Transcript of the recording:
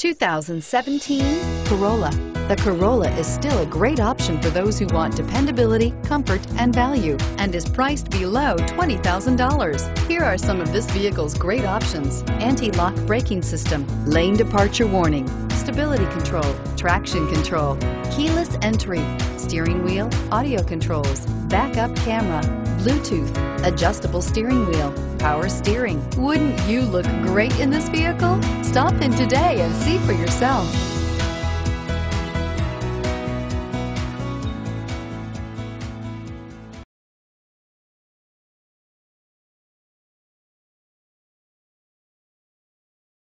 2017 Corolla. The Corolla is still a great option for those who want dependability, comfort, and value, and is priced below $20,000. Here are some of this vehicle's great options: anti-lock braking system, lane departure warning, stability control, traction control, keyless entry, steering wheel audio controls, backup camera, Bluetooth, adjustable steering wheel, power steering. Wouldn't you look great in this vehicle? Stop in today and see for yourself.